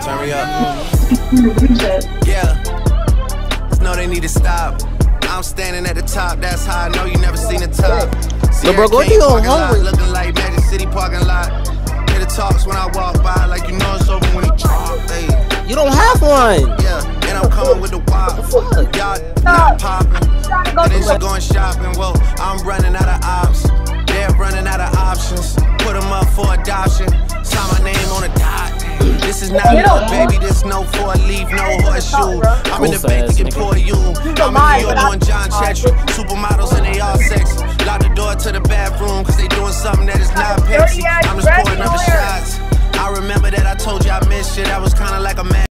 Turn me up. Yeah. No, they need to stop. I'm standing at the top. That's how I know you never seen the top. Bro, go to your hungry. Looking like Magic City parking lot. Hear the talks when I walk by, like you know it's over when he drop. Hey. You don't have one. Yeah, and I'm coming with the wop. Y'all not popping. And then she going shopping. Well, I'm running out of ops. They're running out of options. Put them up for adoption. Sign my name on a dot. This is not love, baby. This no four leaf, no horseshoe. I'm in the bank to get poor you. I'm in New York doing John Chetry. Supermodels and they all sexy. Lock the door to the bathroom cause they doing something that is not Pepsi. I'm just pouring up the shots. I remember that I told you I missed you. That was kinda like a man.